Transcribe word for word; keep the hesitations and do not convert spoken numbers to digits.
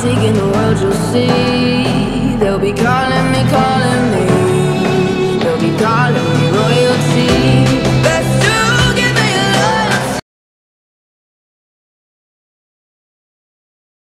taking the world, you'll see. They'll be calling me, calling me.